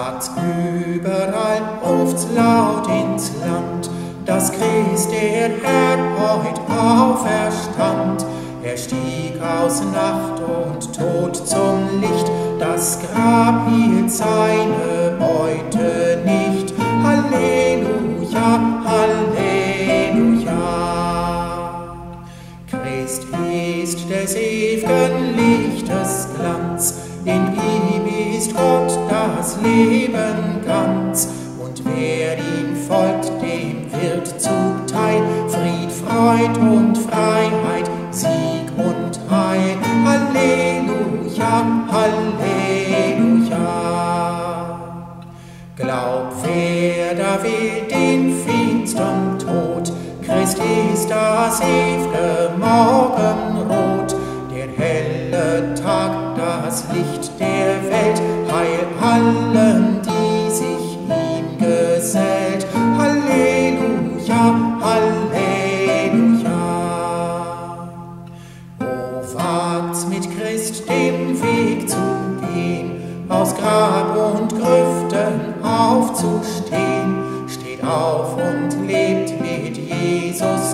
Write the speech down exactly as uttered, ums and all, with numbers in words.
Sagt's überall, ruft's laut ins Land, dass Christ der Herr heut auferstand. Er stieg aus Nacht und Tod zum Licht, das Grab hielt seine Beute nicht. Halleluja, Halleluja. Christ ist des ewigen Lichtes Glanz, in ihm ist Gott das Leben ganz. Und wer ihm folgt, dem wird zuteil Fried, Freud und Freiheit, Sieg und Heil. Halleluja, Halleluja. Glaub, wer da will den finstern Tod, Christ ist das ew'ge Morgenrot, der helle Tag, das Licht der Welt, Heil allen, die sich ihm gesellt. Halleluja, Halleluja. O wagt's mit Christ den Weg zu gehen, aus Grab und Grüften aufzustehen, steht auf und lebt mit Jesus